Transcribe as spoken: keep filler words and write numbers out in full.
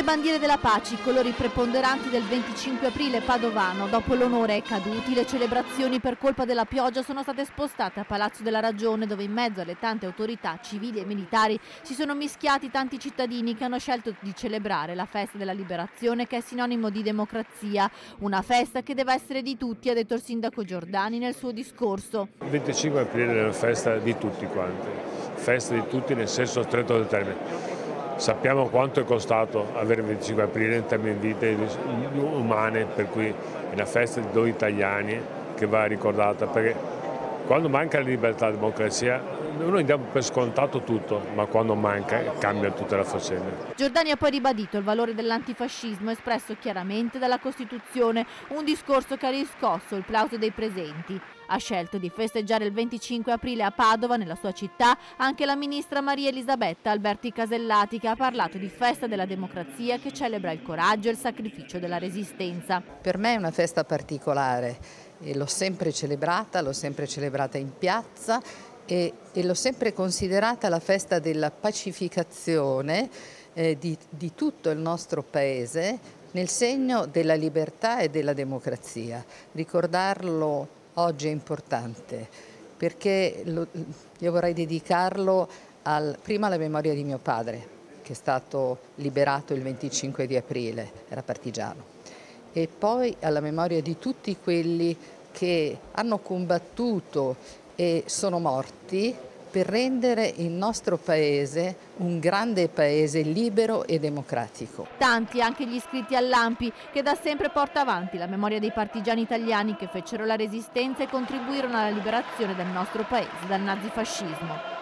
bandiere della pace, i colori preponderanti del venticinque aprile padovano. Dopo l'onore ai caduti, le celebrazioni per colpa della pioggia sono state spostate a Palazzo della Ragione, dove in mezzo alle tante autorità civili e militari si sono mischiati tanti cittadini che hanno scelto di celebrare la festa della liberazione, che è sinonimo di democrazia. Una festa che deve essere di tutti, ha detto il sindaco Giordani nel suo discorso. Il venticinque aprile è una festa di tutti quanti, festa di tutti nel senso stretto del termine. Sappiamo quanto è costato avere il venticinque aprile in termini di vite umane, per cui è una festa di noi italiani che va ricordata, perché quando manca la libertà e la democrazia noi diamo per scontato tutto, ma quando manca cambia tutta la faccenda. Giordani ha poi ribadito il valore dell'antifascismo espresso chiaramente dalla Costituzione, un discorso che ha riscosso il plauso dei presenti. Ha scelto di festeggiare il venticinque aprile a Padova, nella sua città, anche la ministra Maria Elisabetta Alberti Casellati, che ha parlato di festa della democrazia che celebra il coraggio e il sacrificio della resistenza. Per me è una festa particolare e l'ho sempre celebrata, l'ho sempre celebrata in piazza e, e l'ho sempre considerata la festa della pacificazione eh, di, di tutto il nostro paese nel segno della libertà e della democrazia. Ricordarlo oggi è importante perché lo, io vorrei dedicarlo al, prima alla memoria di mio padre, che è stato liberato il venticinque di aprile, era partigiano, e poi alla memoria di tutti quelli che hanno combattuto e sono morti per rendere il nostro paese un grande paese libero e democratico. Tanti anche gli iscritti all'A N P I, che da sempre porta avanti la memoria dei partigiani italiani che fecero la resistenza e contribuirono alla liberazione del nostro paese dal nazifascismo.